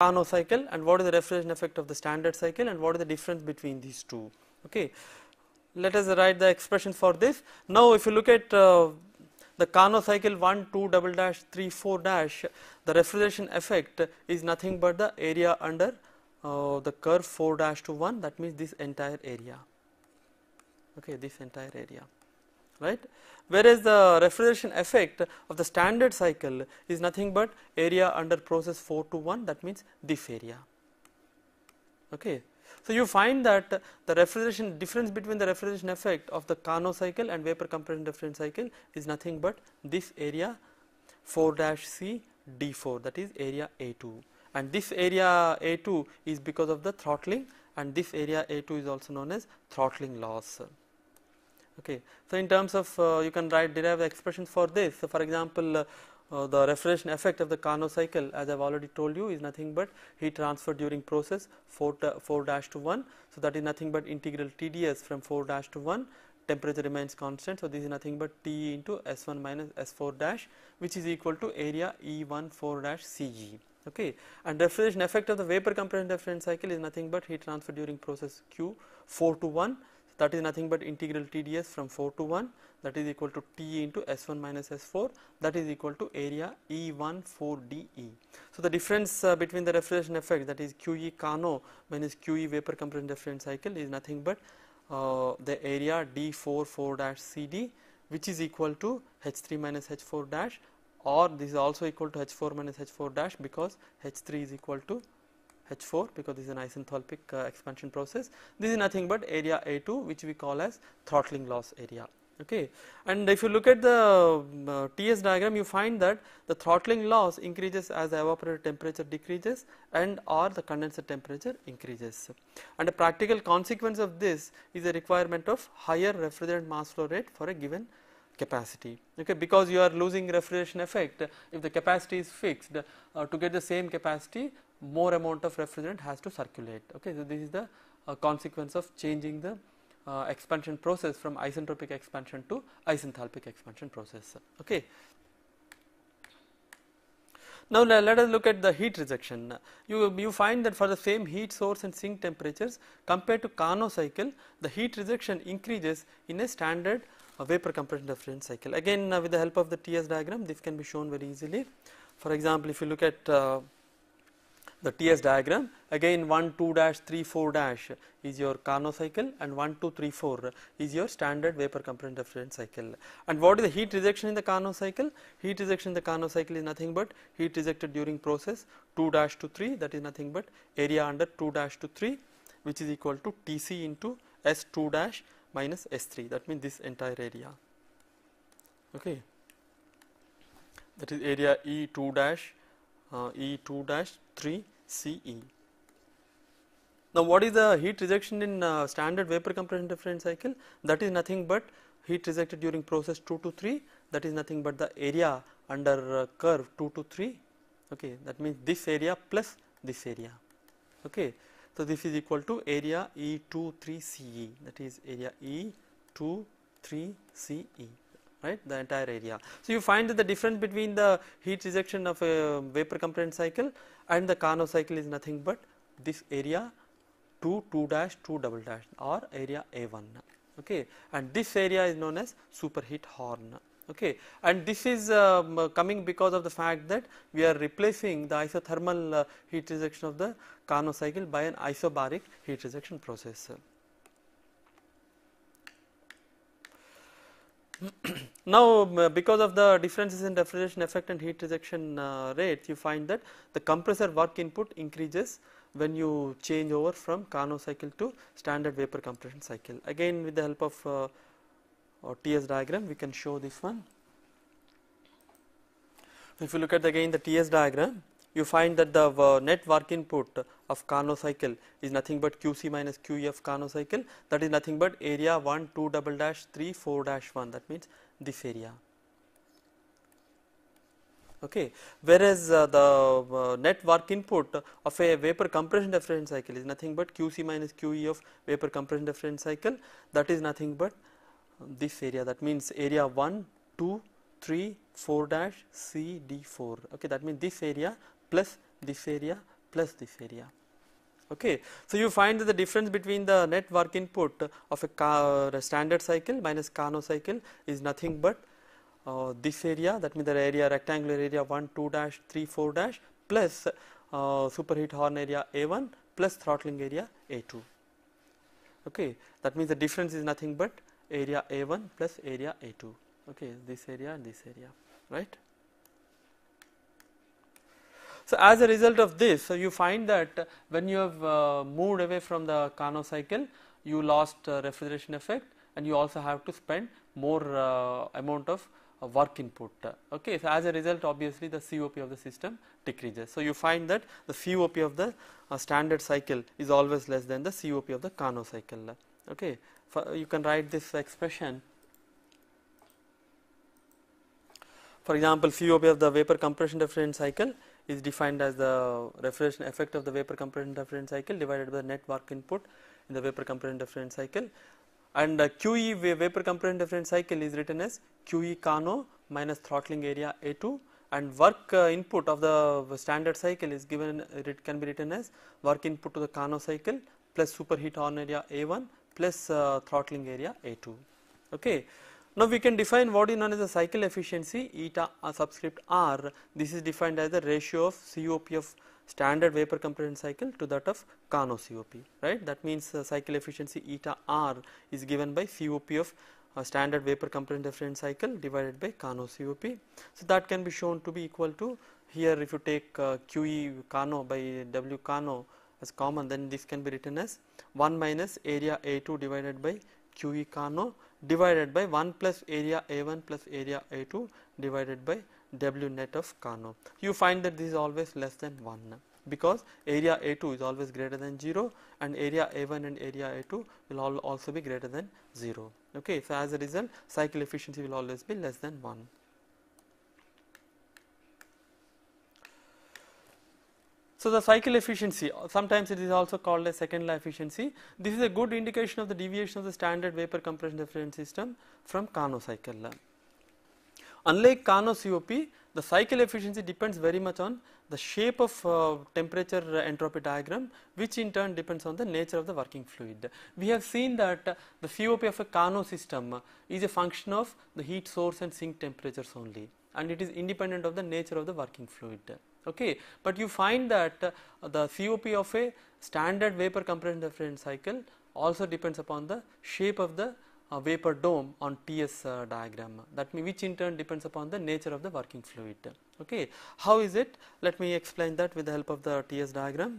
Carnot cycle and what is the refrigeration effect of the Standard cycle and what is the difference between these two. Okay. Let us write the expression for this. Now if you look at the Carnot cycle 1, 2, double dash, 3, 4 dash, the refrigeration effect is nothing but the area under the curve 4 dash to 1, that means this entire area. Okay, this entire area, right? Whereas the refrigeration effect of the Standard cycle is nothing but area under process 4 to 1, that means this area. Okay. So you find that the refrigeration difference between the refrigeration effect of the Carnot cycle and vapor compression refrigerant cycle is nothing but this area 4 dash C D4, that is area A2, and this area A2 is because of the throttling, and this area A2 is also known as throttling loss. Okay. So in terms of you can derive the expressions for this. So for example, the refrigeration effect of the Carnot cycle, as I have already told you, is nothing but heat transfer during process 4 dash to 1. So that is nothing but integral TdS from 4 dash to 1, temperature remains constant. So this is nothing but T into S1 minus S4 dash, which is equal to area E14 dash Cg. Okay. And refrigeration effect of the vapor compression refrigerant cycle is nothing but heat transfer during process Q 4 to 1, that is nothing but integral TdS from 4 to 1, that is equal to T into S1 minus S4, that is equal to area E14dE. So the difference between the refrigeration effect, that is QE Carnot minus QE vapor compression refrigerant cycle, is nothing but the area D44 dash CD, which is equal to H3 minus H4 dash, or this is also equal to H4 minus H4 dash, because H3 is equal to H4, because this is an isenthalpic expansion process. This is nothing but area A2, which we call as throttling loss area. Okay. And if you look at the TS diagram, you find that the throttling loss increases as the evaporator temperature decreases and or the condenser temperature increases. And a practical consequence of this is a requirement of higher refrigerant mass flow rate for a given capacity. Okay, because you are losing refrigeration effect. If the capacity is fixed, to get the same capacity, more amount of refrigerant has to circulate. Okay, so this is the consequence of changing the expansion process from isentropic expansion to isenthalpic expansion process. Okay. Now let us look at the heat rejection. You find that for the same heat source and sink temperatures compared to Carnot cycle, the heat rejection increases in a standard vapor compression refrigerant cycle. Again, with the help of the TS diagram, this can be shown very easily. For example, if you look at the TS diagram, again 1, 2 dash, 3, 4 dash is your Carnot cycle, and 1, 2, 3, 4 is your standard vapor compression refrigerant cycle. And what is the heat rejection in the Carnot cycle? Heat rejection in the Carnot cycle is nothing but heat rejected during process 2 dash to 3, that is nothing but area under 2 dash to 3, which is equal to Tc into S2 dash minus S3, that means this entire area. Okay. That is area E2 dash 3 CE. Now what is the heat rejection in standard vapor compression refrigerant cycle? That is nothing but heat rejected during process 2 to 3, that is nothing but the area under curve 2 to 3. Okay, that means this area plus this area. Okay, so this is equal to area E23 CE, that is area E23 CE. Right, the entire area. So you find that the difference between the heat rejection of a vapor compression cycle and the Carnot cycle is nothing but this area 2 dash 2 double dash, or area A1. Okay, and this area is known as superheat horn. Okay, and this is coming because of the fact that we are replacing the isothermal heat rejection of the Carnot cycle by an isobaric heat rejection process. Now because of the differences in refrigeration effect and heat rejection rate, you find that the compressor work input increases when you change over from Carnot cycle to standard vapor compression cycle. Again, with the help of TS diagram, we can show this one. If you look at again the TS diagram, you find that the net work input of Carnot cycle is nothing but QC minus QE of Carnot cycle, that is nothing but area 1, 2 double dash 3, 4 dash 1, that means this area. Okay. Whereas the net work input of a vapor compression refrigerant cycle is nothing but QC minus QE of vapor compression refrigerant cycle, that is nothing but this area, that means area 1, 2, 3, 4 dash C D4. Okay, that means this area plus this area plus this area. Okay. So, you find that the difference between the net work input of a standard cycle minus Carnot cycle is nothing but this area, that means the area, rectangular area 1 2 dash 3 4 dash plus superheat horn area A1 plus throttling area A2. Okay. That means the difference is nothing but area A1 plus area A2. Okay, this area and this area, right. So, as a result of this, so you find that when you have moved away from the Carnot cycle, you lost refrigeration effect, and you also have to spend more amount of work input. Okay. So, as a result, obviously the COP of the system decreases. So, you find that the COP of the standard cycle is always less than the COP of the Carnot cycle. Okay. You can write this expression. For example, COP of the vapor compression refrigerant cycle is defined as the refrigeration effect of the vapor compression refrigerant cycle divided by the net work input in the vapor compression refrigerant cycle, and QE vapor compression refrigerant cycle is written as QE Carnot minus throttling area A2, and work input of the standard cycle is given, it can be written as work input to the Carnot cycle plus superheat horn area A1 plus throttling area A2. Okay. Now, we can define what is known as the cycle efficiency eta subscript R. This is defined as the ratio of COP of standard vapor compression cycle to that of Carnot COP, right. That means cycle efficiency eta R is given by COP of standard vapor compression refrigerant cycle divided by Carnot COP. So, that can be shown to be equal to, here if you take QE Carnot by W Carnot as common, then this can be written as 1 minus area A2 divided by QE Carnot divided by 1 plus area A1 plus area A2 divided by W net of Carnot. You find that this is always less than 1 because area A2 is always greater than 0 and area A1 and area A2 will also be greater than 0. Okay. So, as a result, cycle efficiency will always be less than 1. So, the cycle efficiency, sometimes it is also called as second law efficiency. This is a good indication of the deviation of the standard vapor compression refrigerant system from Carnot cycle. Unlike Carnot COP, the cycle efficiency depends very much on the shape of temperature entropy diagram, which in turn depends on the nature of the working fluid. We have seen that the COP of a Carnot system is a function of the heat source and sink temperatures only, and it is independent of the nature of the working fluid. Okay. But you find that the COP of a standard vapor compression refrigerant cycle also depends upon the shape of the vapor dome on TS diagram, that means which in turn depends upon the nature of the working fluid. Okay. How is it? Let me explain that with the help of the TS diagram.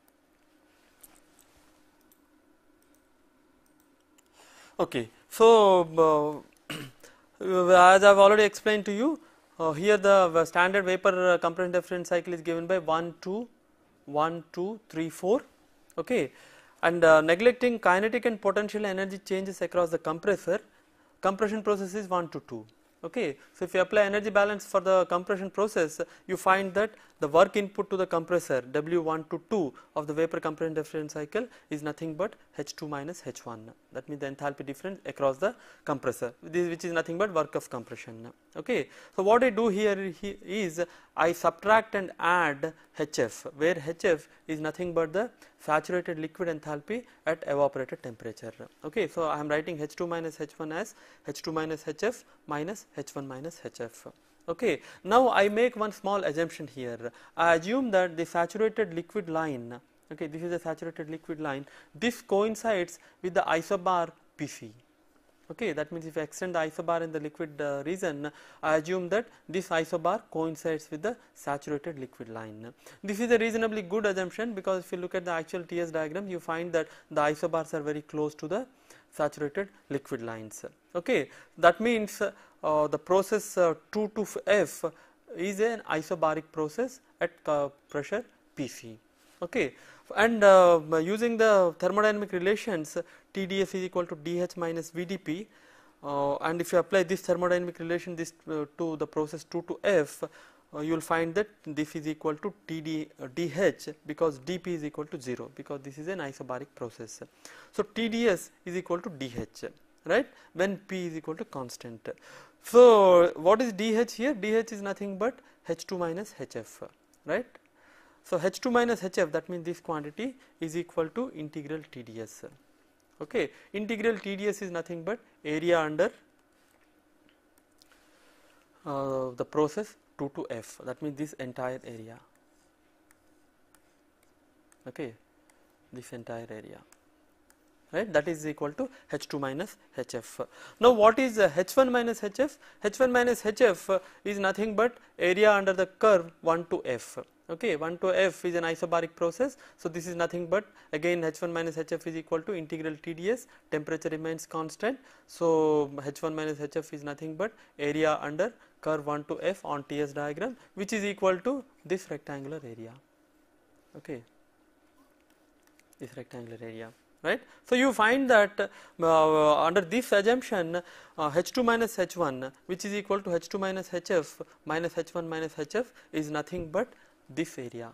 Okay. So, as I have already explained to you, here the standard vapor compression refrigerant cycle is given by 1 2 1 2 3 4. Okay. And neglecting kinetic and potential energy changes across the compressor, compression process is 1 to 2. Okay. So, if you apply energy balance for the compression process, you find that the work input to the compressor W1 to 2 of the vapor compression refrigerant cycle is nothing but H2 minus H1. That means the enthalpy difference across the compressor, which is nothing but work of compression. Okay. So, what I do here is I subtract and add HF, where HF is nothing but the saturated liquid enthalpy at evaporated temperature. Okay. So, I am writing H2 minus H1 as H2 minus HF minus H1 minus HF. Okay. Now, I make one small assumption here. I assume that the saturated liquid line, okay, this is a saturated liquid line, this coincides with the isobar PC. Okay. That means, if I extend the isobar in the liquid region, I assume that this isobar coincides with the saturated liquid line. This is a reasonably good assumption, because if you look at the actual TS diagram, you find that the isobars are very close to the saturated liquid lines. Okay. That means, the process 2 to F is an isobaric process at pressure PC. Okay. And using the thermodynamic relations, TdS is equal to dH minus VdP, and if you apply this thermodynamic relation to the process 2 to F, you will find that this is equal to dH, because dP is equal to 0, because this is an isobaric process. So, TdS is equal to dH, right, when P is equal to constant. So, what is dH here? dH is nothing but H2 minus HF, right. So H2 minus HF, that means this quantity is equal to integral TdS. Okay, integral TdS is nothing but area under the process 2 to F, that means this entire area. Okay, this entire area, right, that is equal to H2 minus HF. Now what is H1 minus HF? H1 minus HF is nothing but area under the curve 1 to F. Okay, 1 to F is an isobaric process, so this is nothing but again H1 minus HF is equal to integral TdS, temperature remains constant, so H1 minus HF is nothing but area under curve 1 to F on TS diagram, which is equal to this rectangular area. Okay, this rectangular area, right. So you find that under this assumption H2 minus H1, which is equal to H2 minus HF minus H1 minus HF, is nothing but this area.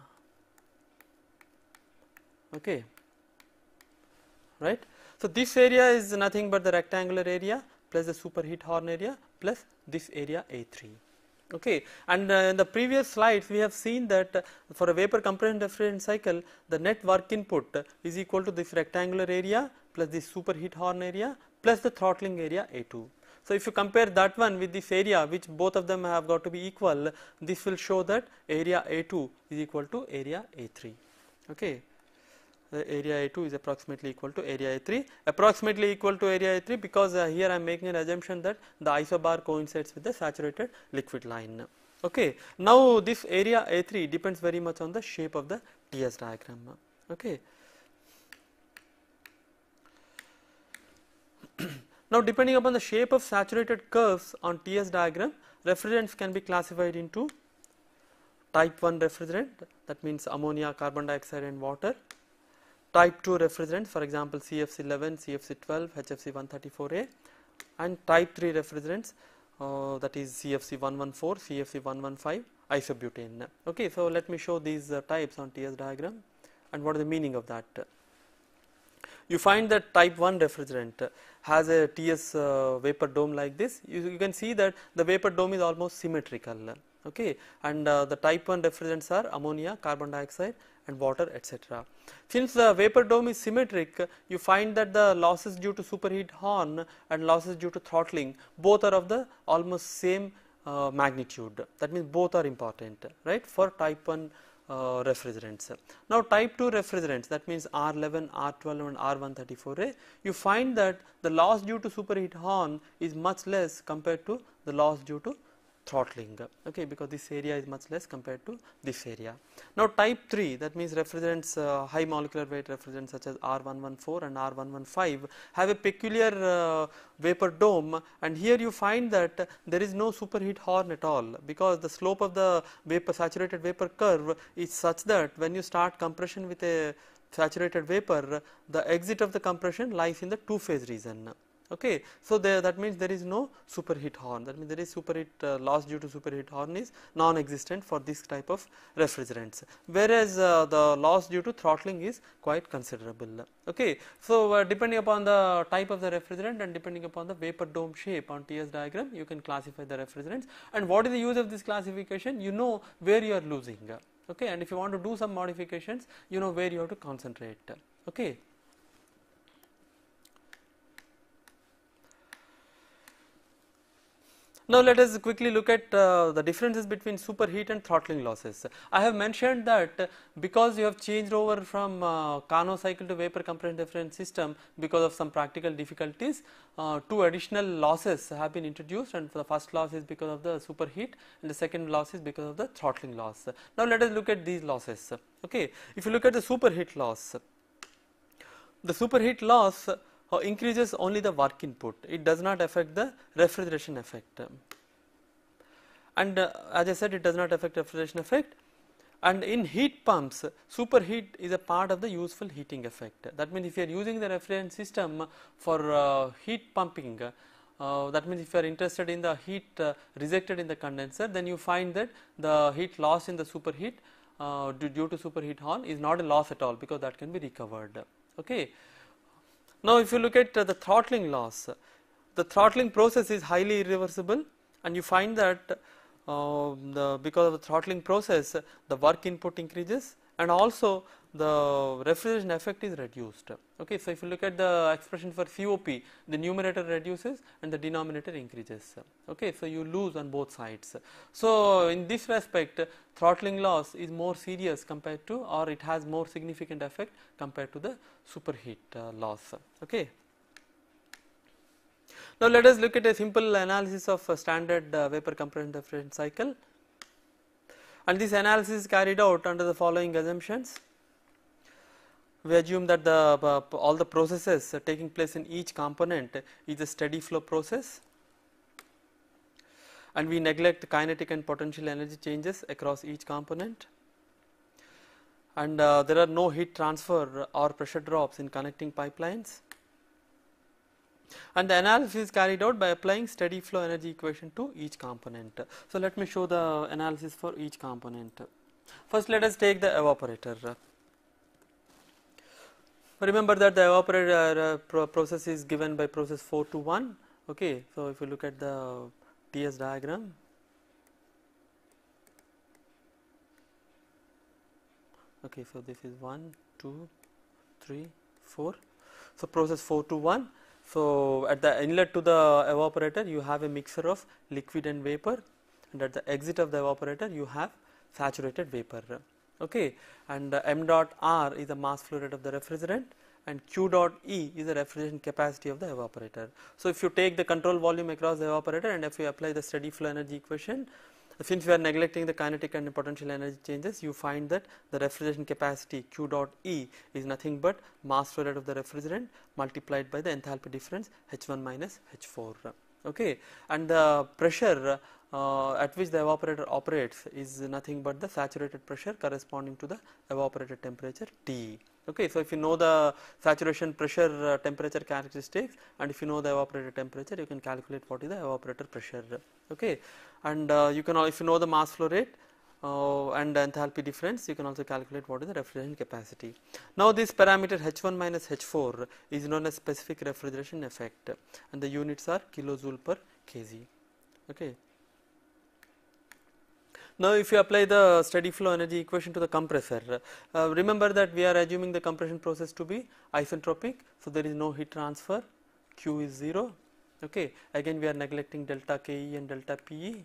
Okay, right. So this area is nothing but the rectangular area plus the superheat horn area plus this area A3. Okay, and in the previous slides we have seen that for a vapor compression refrigerant cycle, the net work input is equal to this rectangular area plus this superheat horn area plus the throttling area A2. So if you compare that one with this area, which both of them have got to be equal, this will show that area A2 is equal to area A3. Okay, the area A2 is approximately equal to area A3, approximately equal to area A3 because here I am making an assumption that the isobar coincides with the saturated liquid line. Okay, now this area A3 depends very much on the shape of the TS diagram. Okay. Now depending upon the shape of saturated curves on TS diagram, refrigerants can be classified into type 1 refrigerant, that means ammonia, carbon dioxide and water, type 2 refrigerants, for example CFC11, CFC12, HFC134A, and type 3 refrigerants, that is CFC114, CFC115, isobutane. Okay, so let me show these types on TS diagram and what is the meaning of that. You find that type 1 refrigerant has a TS vapor dome like this. You can see that the vapor dome is almost symmetrical. Okay, and the type 1 refrigerants are ammonia, carbon dioxide and water, etc. Since the vapor dome is symmetric, you find that the losses due to superheat horn and losses due to throttling both are of the almost same magnitude. That means both are important, right, for type 1 refrigerants. Now type 2 refrigerants, that means R11, R12 and R134A, you find that the loss due to superheat horn is much less compared to the loss due to throttling. Okay, because this area is much less compared to this area. Now type 3, that means refrigerants, high molecular weight refrigerants such as R114 and R115 have a peculiar vapor dome, and here you find that there is no superheat horn at all, because the slope of the vapor saturated vapor curve is such that when you start compression with a saturated vapor, the exit of the compression lies in the two-phase region. Okay, so that means there is no superheat horn, that means there is superheat loss due to superheat horn is non-existent for this type of refrigerants, whereas the loss due to throttling is quite considerable. Okay, so depending upon the type of the refrigerant and depending upon the vapor dome shape on TS diagram, you can classify the refrigerants. And what is the use of this classification? You know where you are losing. Okay, and if you want to do some modifications, you know where you have to concentrate. Okay. Now let us quickly look at the differences between superheat and throttling losses. I have mentioned that because you have changed over from Carnot cycle to vapor compression refrigerant system because of some practical difficulties, two additional losses have been introduced, and the first loss is because of the superheat and the second loss is because of the throttling loss. Now let us look at these losses. Okay, if you look at the superheat loss, increases only the work input, it does not affect the refrigeration effect, and as I said, it does not affect refrigeration effect. And in heat pumps, superheat is a part of the useful heating effect. That means if you are using the refrigerant system for heat pumping, that means if you are interested in the heat rejected in the condenser, then you find that the heat loss in the superheat due to superheat horn is not a loss at all, because that can be recovered. Okay. Now if you look at the throttling loss, the throttling process is highly irreversible, and you find that because of the throttling process, the work input increases and also the refrigeration effect is reduced. Okay, so if you look at the expression for COP, the numerator reduces and the denominator increases. Okay, so you lose on both sides. So in this respect, throttling loss is more serious compared to, or it has more significant effect compared to the superheat loss. Okay. Now let us look at a simple analysis of a standard vapor compression refrigeration cycle, and this analysis is carried out under the following assumptions. We assume that all the processes taking place in each component is a steady flow process, and we neglect kinetic and potential energy changes across each component, and there are no heat transfer or pressure drops in connecting pipelines, and the analysis is carried out by applying steady flow energy equation to each component. So let me show the analysis for each component. First let us take the evaporator. Remember that the evaporator process is given by process 421. Okay, so if you look at the TS diagram, okay, so this is 1, 2, 3, 4. So process 421. So at the inlet to the evaporator you have a mixture of liquid and vapor, and at the exit of the evaporator you have saturated vapor. Okay, and m dot r is the mass flow rate of the refrigerant, and q dot e is the refrigeration capacity of the evaporator. So if you take the control volume across the evaporator and if you apply the steady flow energy equation, since we are neglecting the kinetic and potential energy changes, you find that the refrigeration capacity q dot e is nothing but mass flow rate of the refrigerant multiplied by the enthalpy difference H1 minus H4. Okay, and the pressure at which the evaporator operates is nothing but the saturated pressure corresponding to the evaporator temperature T. Okay, so if you know the saturation pressure temperature characteristics, and if you know the evaporator temperature, you can calculate what is the evaporator pressure. Okay, and you can, if you know the mass flow rate and the enthalpy difference, you can also calculate what is the refrigeration capacity. Now this parameter H1 minus H4 is known as specific refrigeration effect, and the units are kilojoule per kg. Okay. Now if you apply the steady flow energy equation to the compressor, remember that we are assuming the compression process to be isentropic, so there is no heat transfer, Q is 0. Okay, again we are neglecting delta KE and delta PE,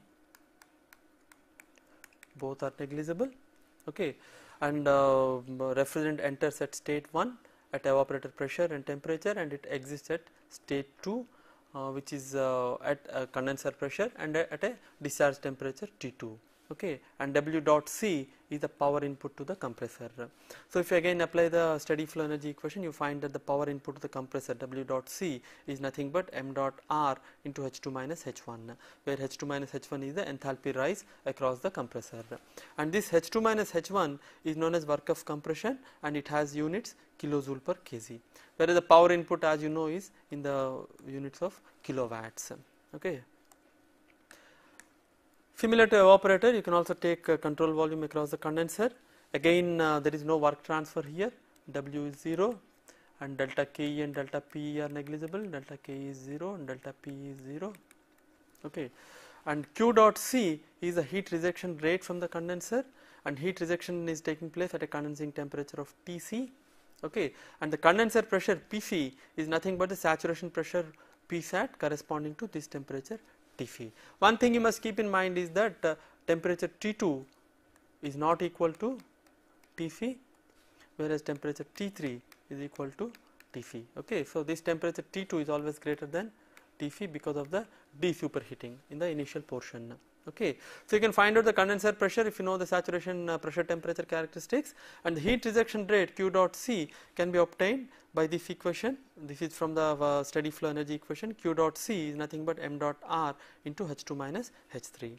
both are negligible. Okay, and refrigerant enters at state 1 at evaporator pressure and temperature, and it exits at state 2 which is at condenser pressure and at a discharge temperature T2. Okay, and W dot C is the power input to the compressor. So if you again apply the steady flow energy equation, you find that the power input to the compressor W dot C is nothing but m dot R into H2 minus H1, where H2 minus H1 is the enthalpy rise across the compressor, and this H2 minus H1 is known as work of compression, and it has units kilojoule per kg, whereas the power input, as you know, is in the units of kilowatts. Okay. Similar to evaporator, you can also take control volume across the condenser. Again there is no work transfer here, W is 0, and delta KE and delta PE are negligible, delta KE is 0 and delta PE is 0. Okay, and Q dot C is the heat rejection rate from the condenser, and heat rejection is taking place at a condensing temperature of Tc. Okay, and the condenser pressure Pc is nothing but the saturation pressure Psat corresponding to this temperature Tc. One thing you must keep in mind is that temperature T2 is not equal to Tc, whereas temperature T3 is equal to Tc. Okay, so this temperature T2 is always greater than Tc because of the de-superheating in the initial portion. Okay, so you can find out the condenser pressure if you know the saturation pressure temperature characteristics, and the heat rejection rate Q dot C can be obtained by this equation. This is from the steady flow energy equation. Q dot C is nothing but m dot R into H2 minus H3.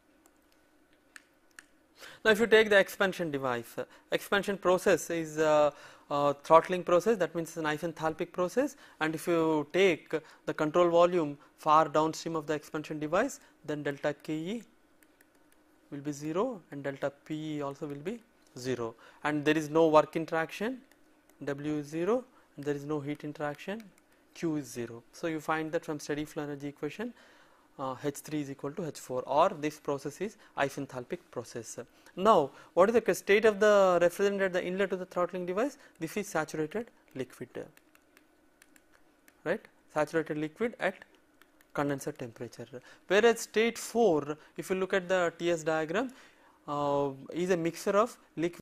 Now if you take the expansion device, expansion process is throttling process, that means it's an isenthalpic process, and if you take the control volume far downstream of the expansion device, then delta KE will be 0 and delta PE also will be 0, and there is no work interaction, W is 0, and there is no heat interaction, Q is 0. So you find that from steady flow energy equation H3 is equal to H4, or this process is isenthalpic process. Now, what is the state of the refrigerant at the inlet to the throttling device? This is saturated liquid, right? Saturated liquid at condenser temperature. Whereas state 4, if you look at the TS diagram, is a mixture of liquid